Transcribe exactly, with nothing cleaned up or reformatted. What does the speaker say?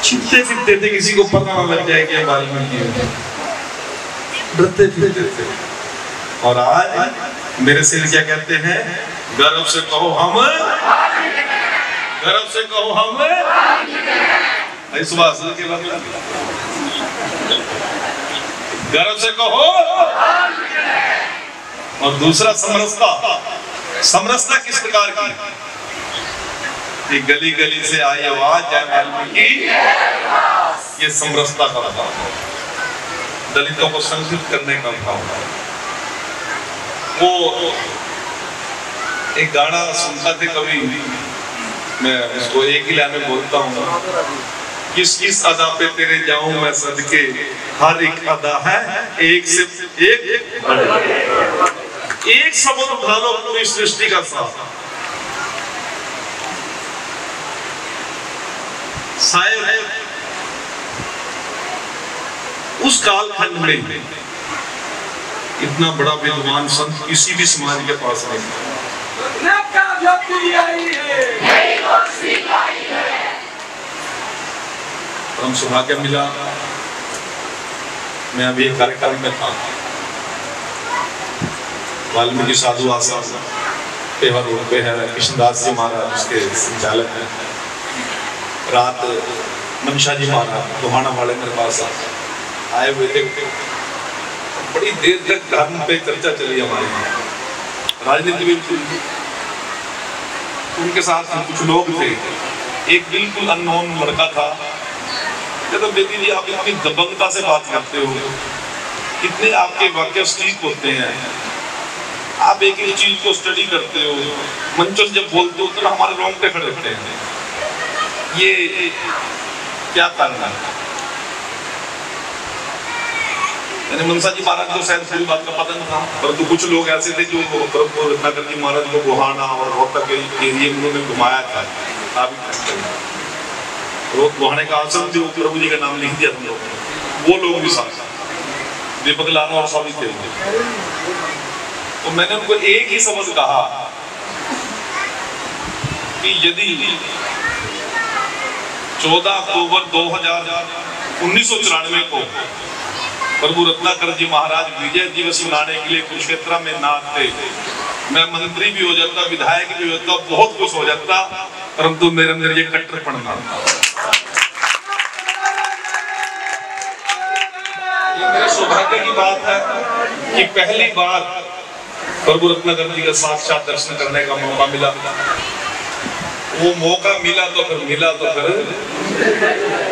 छिपते फिरते थे, किसी को पता ना लग जाए कि वाल्मीकि है, डरते फिरते थे। और आज मेरे से क्या कहते हैं, गर्व से कहो हम, गर्व से कहो हम, सुभाष के बदला गर्व से कहो। और दूसरा समरसता, समरसता किस प्रकार की, गली गली से आई आवाज जय वाल्मीकि, ये समरसता का भाव, दलितों को संगठित करने का भाव। वो एक गाना सुनता थे कभी, मैं उसको एक ही लाइन में बोलता हूँ, किस किस अदा पे तेरे जाऊं मैं सदके, हर एक अदा है एक से एक, एक शब्द उठा लो पूरी सृष्टि का साथ। शायद उस कालखंड में इतना बड़ा विद्वान संत किसी भी समाज के पास नहीं था। हम सौभाग्य मिला, मैं अभी एक कार्यक्रम में था, वाल्मीकि साधु आश्रम पेवर रोड पे है, कृष्णदास जी महाराज उसके संचालक हैं। रात मनशा जी महाराज दोहाना वाले मेरे पास आए हुए थे, बड़ी देर तक धर्म पे चर्चा चली हमारी, राजनीति भी चली। उनके साथ कुछ लोग थे, एक बिल्कुल अननोन लड़का था, तो बेटी जी आप इतनी दबंगता से बात करते हो, इतने आपके वाक्य ठीक होते हैं, आप एक एक चीज को स्टडी करते हो, मंचों जब बोलते हो तो हमारे रोंगटे खड़े होते हैं, ये क्या करना है। मैंने मनसा जी महाराज को शायद पूरी बात का पता नहीं था, परंतु कुछ लोग ऐसे थे जो रत्नाकर जी महाराज को गोहाना और रोहतक के एरिया में उन्होंने घुमाया था। गोहाने का आश्रम भी प्रभु जी का नाम लिख दिया हम लोग, वो लोग भी साथ दीपक लाना और सभी थे। तो मैंने उनको एक ही शब्द कहा कि यदि चौदह अक्टूबर दो हजार उन्नीस सौ चौरानवे को प्रभु रत्नाकर जी महाराज विजय दिवस मनाने के लिए कुरुक्षेत्र में ना आते, मैं मंत्री भी हो जाता, विधायक भी हो जाता, बहुत कुछ हो जाता, परंतु मेरे अंदर ये कट्टरपन ना था। ये मेरे सौभाग्य की बात है कि पहली बार प्रभु रत्नाकर जी का साक्षात दर्शन करने का मौका मिला। वो मौका मिला तो फिर मिला तो फिर